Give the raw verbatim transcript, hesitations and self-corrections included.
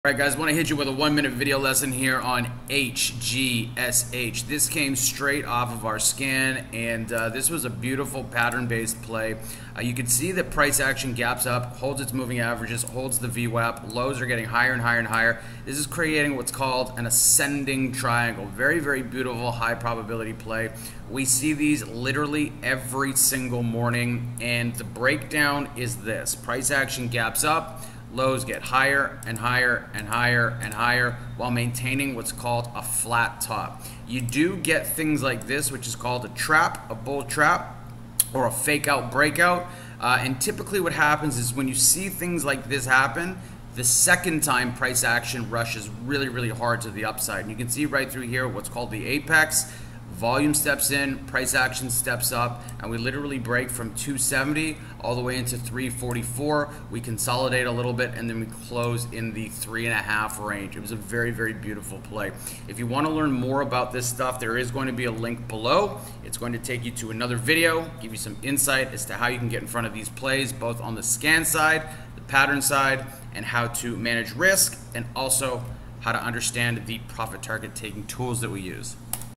Alright guys, I want to hit you with a one minute video lesson here on H G S H. This came straight off of our scan, and uh, this was a beautiful pattern based play. Uh, you can see that price action gaps up, holds its moving averages, holds the V WAP, lows are getting higher and higher and higher. This is creating what's called an ascending triangle. Very, very beautiful high probability play. We see these literally every single morning, and the breakdown is this. Price action gaps up, lows get higher and higher and higher and higher while maintaining what's called a flat top. You do get things like this, which is called a trap, a bull trap, or a fake out breakout. Uh, and typically what happens is when you see things like this happen, the second time price action rushes really, really hard to the upside. And you can see right through here what's called the apex. Volume steps in, price action steps up, and we literally break from two seventy all the way into three forty-four. We consolidate a little bit, and then we close in the three and a half range. It was a very, very beautiful play. If you want to learn more about this stuff, there is going to be a link below. It's going to take you to another video, give you some insight as to how you can get in front of these plays, both on the scan side, the pattern side, and how to manage risk, and also how to understand the profit target taking tools that we use.